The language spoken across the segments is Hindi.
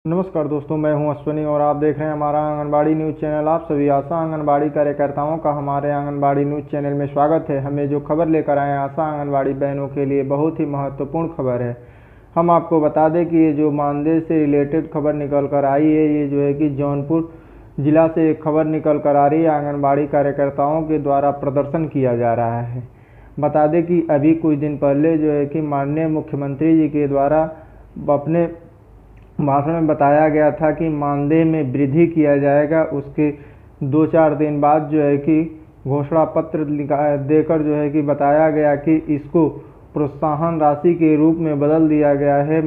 नमस्कार दोस्तों, मैं हूं अश्विनी और आप देख रहे हैं हमारा आंगनबाड़ी न्यूज़ चैनल। आप सभी आशा आंगनबाड़ी कार्यकर्ताओं का हमारे आंगनबाड़ी न्यूज़ चैनल में स्वागत है। हमें जो खबर लेकर आए हैं आशा आंगनबाड़ी बहनों के लिए बहुत ही महत्वपूर्ण खबर है। हम आपको बता दें कि ये जो मानदेय से रिलेटेड खबर निकल कर आई है, ये जो है कि जौनपुर जिला से एक खबर निकल कर आ रही है। आंगनबाड़ी कार्यकर्ताओं के द्वारा प्रदर्शन किया जा रहा है। बता दें कि अभी कुछ दिन पहले जो है कि माननीय मुख्यमंत्री जी के द्वारा अपने भाषण में बताया गया था कि मानदेय में वृद्धि किया जाएगा। उसके 2-4 दिन बाद जो है कि घोषणा पत्र देकर जो है कि बताया गया कि इसको प्रोत्साहन राशि के रूप में बदल दिया गया है।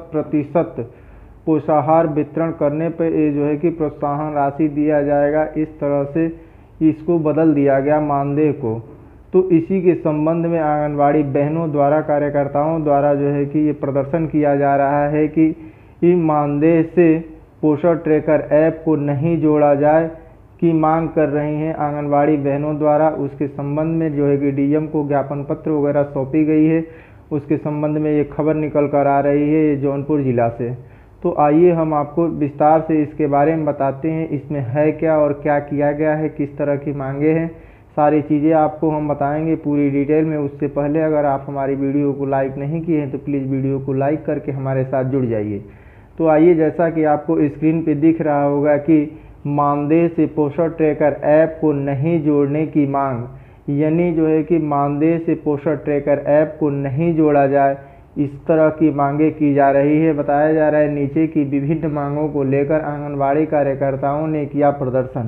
100% पोषाहार वितरण करने पर ये जो है कि प्रोत्साहन राशि दिया जाएगा। इस तरह से इसको बदल दिया गया मानदेय को। तो इसी के संबंध में आंगनबाड़ी बहनों द्वारा, कार्यकर्ताओं द्वारा जो है कि ये प्रदर्शन किया जा रहा है कि मानदेय से पोषण ट्रैकर ऐप को नहीं जोड़ा जाए की मांग कर रही हैं आंगनबाड़ी बहनों द्वारा। उसके संबंध में जो है कि डीएम को ज्ञापन पत्र वगैरह सौंपी गई है। उसके संबंध में ये खबर निकल कर आ रही है ये जौनपुर जिला से। तो आइए हम आपको विस्तार से इसके बारे में बताते हैं, इसमें है क्या और क्या किया गया है, किस तरह की मांगे हैं, सारी चीज़ें आपको हम बताएंगे पूरी डिटेल में। उससे पहले अगर आप हमारी वीडियो को लाइक नहीं किए हैं तो प्लीज़ वीडियो को लाइक करके हमारे साथ जुड़ जाइए। तो आइए, जैसा कि आपको स्क्रीन पे दिख रहा होगा कि मानदेय से पोषण ट्रैकर ऐप को नहीं जोड़ने की मांग, यानी जो है कि मानदेय से पोषण ट्रैकर ऐप को नहीं जोड़ा जाए, इस तरह की मांगे की जा रही है। बताया जा रहा है नीचे की विभिन्न मांगों को लेकर आंगनबाड़ी कार्यकर्ताओं ने किया प्रदर्शन।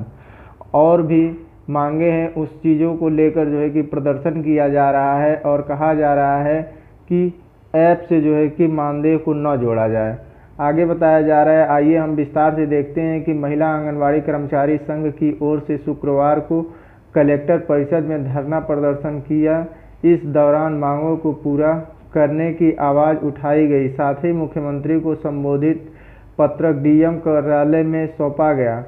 और भी मांगे हैं, उस चीज़ों को लेकर जो है कि प्रदर्शन किया जा रहा है और कहा जा रहा है कि ऐप से जो है कि मानदेय को न जोड़ा जाए। आगे बताया जा रहा है, आइए हम विस्तार से देखते हैं कि महिला आंगनबाड़ी कर्मचारी संघ की ओर से शुक्रवार को कलेक्टर परिषद में धरना प्रदर्शन किया। इस दौरान मांगों को पूरा करने की आवाज़ उठाई गई। साथ ही मुख्यमंत्री को संबोधित पत्रक डीएम कार्यालय में सौंपा गया।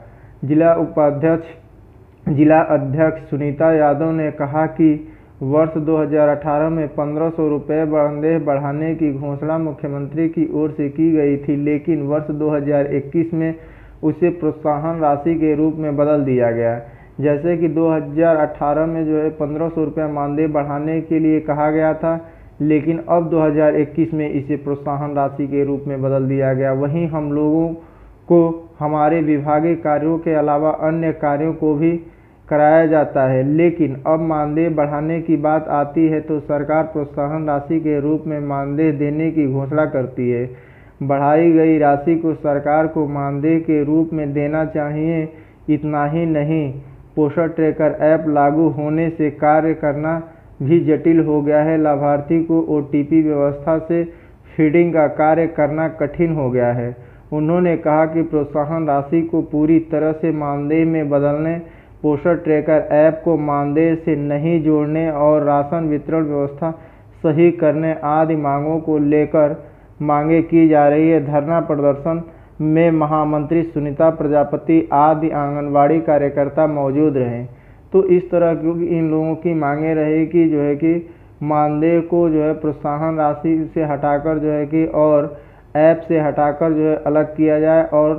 जिला अध्यक्ष सुनीता यादव ने कहा कि वर्ष 2018 में 1500 रुपये मानदेय बढ़ाने की घोषणा मुख्यमंत्री की ओर से की गई थी, लेकिन वर्ष 2021 में उसे प्रोत्साहन राशि के रूप में बदल दिया गया। जैसे कि 2018 में जो है 1500 रुपये मानदेय बढ़ाने के लिए कहा गया था, लेकिन अब 2021 में इसे प्रोत्साहन राशि के रूप में बदल दिया गया। वहीं हम लोगों को हमारे विभागीय कार्यों के अलावा अन्य कार्यों को भी कराया जाता है, लेकिन अब मानदेय बढ़ाने की बात आती है तो सरकार प्रोत्साहन राशि के रूप में मानदेय देने की घोषणा करती है। बढ़ाई गई राशि को सरकार को मानदेय के रूप में देना चाहिए। इतना ही नहीं, पोषण ट्रैकर ऐप लागू होने से कार्य करना भी जटिल हो गया है। लाभार्थी को ओटीपी व्यवस्था से फीडिंग का कार्य करना कठिन हो गया है। उन्होंने कहा कि प्रोत्साहन राशि को पूरी तरह से मानदेय में बदलने, पोषण ट्रैकर ऐप को मानदेय से नहीं जोड़ने और राशन वितरण व्यवस्था सही करने आदि मांगों को लेकर मांगे की जा रही है। धरना प्रदर्शन में महामंत्री सुनीता प्रजापति आदि आंगनबाड़ी कार्यकर्ता मौजूद रहे। तो इस तरह की इन लोगों की मांगे रही कि जो है कि मानदेय को जो है प्रोत्साहन राशि से हटाकर जो है कि और ऐप से हटाकर जो है अलग किया जाए और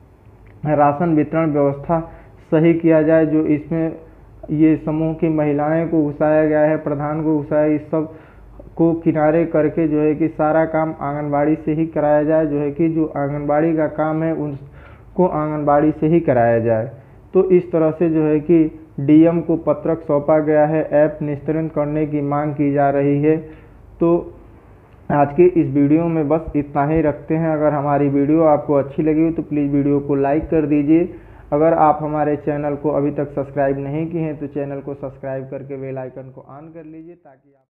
राशन वितरण व्यवस्था सही किया जाए। जो इसमें ये समूह की महिलाएं को घुसाया गया है, प्रधान को घुसाया, इस सब को किनारे करके जो है कि सारा काम आंगनबाड़ी से ही कराया जाए। जो है कि जो आंगनबाड़ी का काम है उसको आंगनबाड़ी से ही कराया जाए। तो इस तरह से जो है कि डीएम को पत्रक सौंपा गया है, ऐप निस्तारण करने की मांग की जा रही है। तो आज के इस वीडियो में बस इतना ही रखते हैं। अगर हमारी वीडियो आपको अच्छी लगी हो तो प्लीज़ वीडियो को लाइक कर दीजिए। अगर आप हमारे चैनल को अभी तक सब्सक्राइब नहीं किए हैं तो चैनल को सब्सक्राइब करके बेल आइकन को ऑन कर लीजिए ताकि आप